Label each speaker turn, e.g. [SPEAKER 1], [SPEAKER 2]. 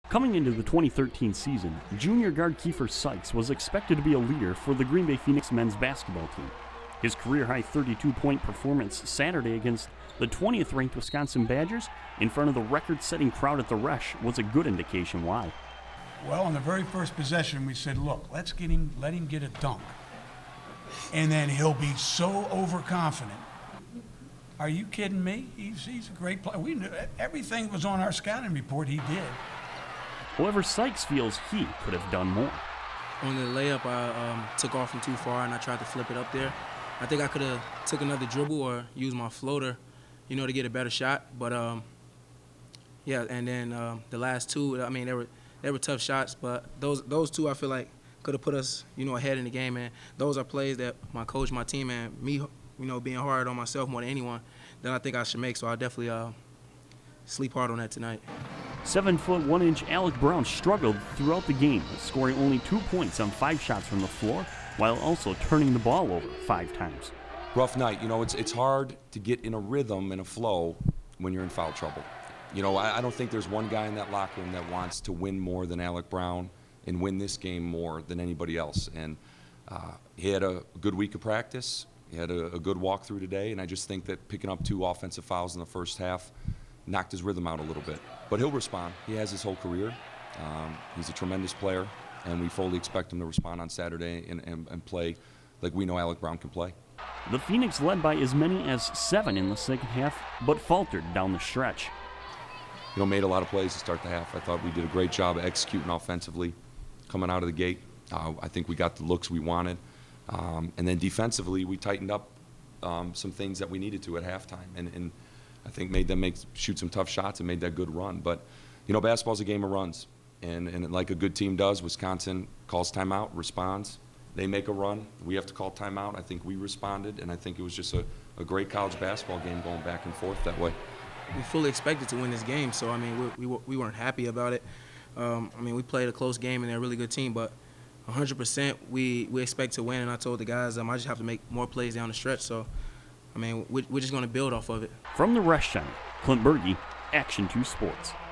[SPEAKER 1] Coming into the 2013 season, junior guard Kiefer Sykes was expected to be a leader for the Green Bay Phoenix men's basketball team. His career-high 32-point performance Saturday against the 20th-ranked Wisconsin Badgers in front of the record-setting crowd at the Resch was a good indication why.
[SPEAKER 2] Well, on the very first possession, we said, look, let him get a dunk. And then he'll be so overconfident. Are you kidding me? He's a great player. We knew everything was on our scouting report. He did.
[SPEAKER 1] However, Sykes feels he could have done more.
[SPEAKER 3] On the layup, I took off from too far and I tried to flip it up there. I think I could have took another dribble or used my floater, to get a better shot. But yeah, and then the last two, I mean, they were tough shots, but those two I feel like could have put us, ahead in the game. And those are plays that my coach, my team, and me, being hard on myself more than anyone, that I think I should make. So I'll definitely sleep hard on that tonight.
[SPEAKER 1] 7'1" Alec Brown struggled throughout the game, scoring only 2 points on 5 shots from the floor, while also turning the ball over 5 times.
[SPEAKER 4] Rough night. It's hard to get in a rhythm and a flow when you're in foul trouble. I don't think there's one guy in that locker room that wants to win more than Alec Brown and win this game more than anybody else. And he had a good week of practice. He had a good walkthrough today, and I just think that picking up 2 offensive fouls in the first half knocked his rhythm out a little bit. But he'll respond. He has his whole career. He's a tremendous player, and we fully expect him to respond on Saturday and play like we know Alec Brown can play.
[SPEAKER 1] The Phoenix led by as many as 7 in the second half, but faltered down the stretch.
[SPEAKER 4] Made a lot of plays to start the half. I thought we did a great job of executing offensively coming out of the gate. I think we got the looks we wanted. And then defensively, we tightened up some things that we needed to at halftime. And I think made them shoot some tough shots and made that good run. But, basketball's a game of runs. And like a good team does, Wisconsin calls timeout, responds. They make a run. We have to call timeout. I think we responded, and I think it was just a great college basketball game going back and forth that way.
[SPEAKER 3] We fully expected to win this game, so, I mean, we weren't happy about it. We played a close game, and they're a really good team, but 100% we expect to win, and I told the guys I just have to make more plays down the stretch, so, we're just going to build off of it.
[SPEAKER 1] From the Resch Center, Clint Berge, Action 2 Sports.